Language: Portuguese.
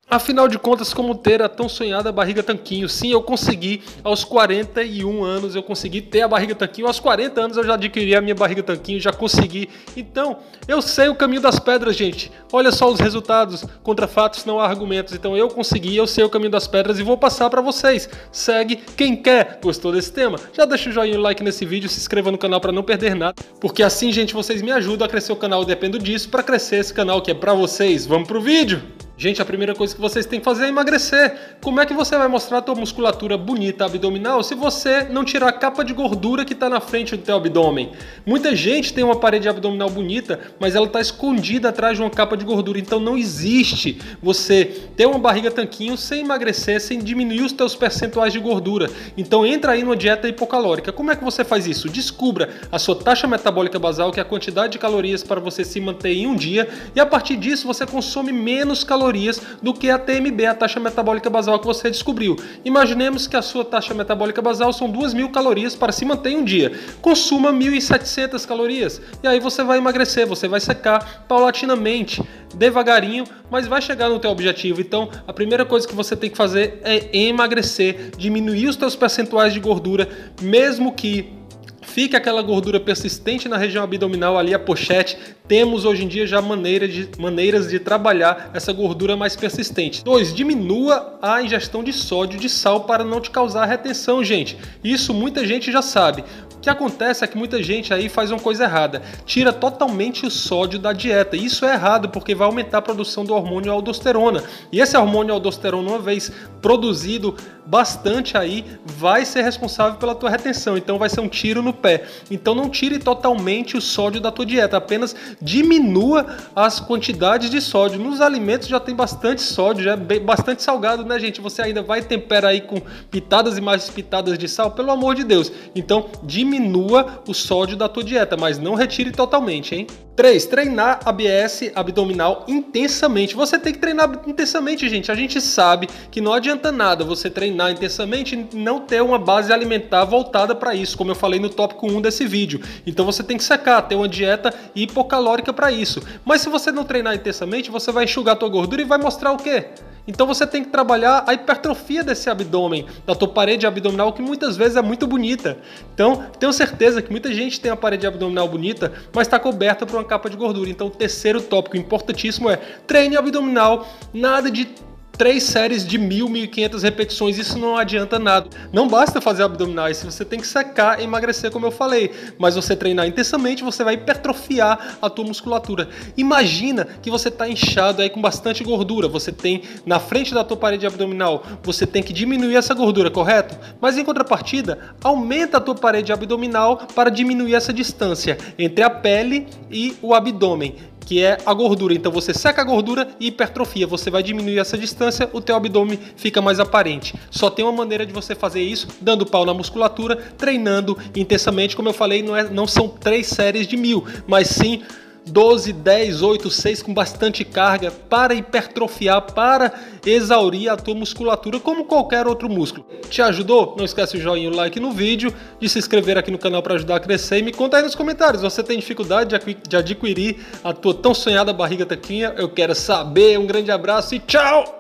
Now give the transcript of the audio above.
Afinal de contas, como ter a tão sonhada barriga tanquinho? Sim, eu consegui. Aos 41 anos eu consegui ter a barriga tanquinho. Aos 40 anos eu já adquiri a minha barriga tanquinho, já consegui. Então, eu sei o caminho das pedras, gente. Olha só os resultados. Contra fatos não há argumentos. Então eu consegui, eu sei o caminho das pedras e vou passar para vocês. Segue quem quer. Gostou desse tema? Já deixa o joinha e o like nesse vídeo, se inscreva no canal para não perder nada. Porque assim, gente, vocês me ajudam a crescer o canal. Eu dependo disso para crescer esse canal que é para vocês. Vamos pro vídeo? Gente, a primeira coisa que vocês têm que fazer é emagrecer. Como é que você vai mostrar a tua musculatura bonita abdominal se você não tirar a capa de gordura que está na frente do teu abdômen? Muita gente tem uma parede abdominal bonita, mas ela está escondida atrás de uma capa de gordura. Então não existe você ter uma barriga tanquinho sem emagrecer, sem diminuir os teus percentuais de gordura. Então entra aí numa dieta hipocalórica. Como é que você faz isso? Descubra a sua taxa metabólica basal, que é a quantidade de calorias para você se manter em um dia, e a partir disso você consome menos calorias do que a TMB, a taxa metabólica basal que você descobriu. Imaginemos que a sua taxa metabólica basal são 2.000 calorias para se manter em um dia. Consuma 1.700 calorias e aí você vai emagrecer, você vai secar paulatinamente, devagarinho, mas vai chegar no teu objetivo. Então, a primeira coisa que você tem que fazer é emagrecer, diminuir os teus percentuais de gordura, mesmo que fica aquela gordura persistente na região abdominal, ali a pochete. Temos hoje em dia já maneiras de trabalhar essa gordura mais persistente. 2. Diminua a ingestão de sódio, de sal, para não te causar retenção, gente. Isso muita gente já sabe. O que acontece é que muita gente aí faz uma coisa errada. Tira totalmente o sódio da dieta. Isso é errado porque vai aumentar a produção do hormônio aldosterona. E esse hormônio aldosterona, uma vez produzido bastante aí, vai ser responsável pela tua retenção. Então vai ser um tiro no pé. Então não tire totalmente o sódio da tua dieta. Apenas diminua as quantidades de sódio. Nos alimentos já tem bastante sódio, já é bastante salgado, né, gente? Você ainda vai temperar aí com pitadas e mais pitadas de sal? Pelo amor de Deus. Então diminua o sódio da tua dieta, mas não retire totalmente, hein? 3. Treinar ABS abdominal intensamente. Você tem que treinar intensamente, gente. A gente sabe que não adianta nada você treinar intensamente e não ter uma base alimentar voltada para isso, como eu falei no tópico 1 desse vídeo. Então você tem que secar, ter uma dieta hipocalórica para isso. Mas se você não treinar intensamente, você vai enxugar a tua gordura e vai mostrar o quê? Então você tem que trabalhar a hipertrofia desse abdômen, da tua parede abdominal, que muitas vezes é muito bonita. Então, tenho certeza que muita gente tem a parede abdominal bonita, mas está coberta por uma capa de gordura. Então, o terceiro tópico importantíssimo é treine abdominal, nada de 3 séries de 1.000, 1.500 repetições, isso não adianta nada. Não basta fazer abdominais, você tem que secar e emagrecer, como eu falei. Mas você treinar intensamente, você vai hipertrofiar a tua musculatura. Imagina que você está inchado aí com bastante gordura. Você tem na frente da tua parede abdominal, você tem que diminuir essa gordura, correto? Mas em contrapartida, aumenta a tua parede abdominal para diminuir essa distância entre a pele e o abdômen, que é a gordura. Então você seca a gordura e hipertrofia. Você vai diminuir essa distância, o teu abdômen fica mais aparente. Só tem uma maneira de você fazer isso, dando pau na musculatura, treinando intensamente. Como eu falei, não são 3 séries de 1.000, mas sim 12, 10, 8, 6 com bastante carga para hipertrofiar, para exaurir a tua musculatura como qualquer outro músculo. Te ajudou? Não esquece o joinha e o like no vídeo, de se inscrever aqui no canal para ajudar a crescer e me conta aí nos comentários, você tem dificuldade de adquirir a tua tão sonhada barriga tanquinha? Eu quero saber. Um grande abraço e tchau!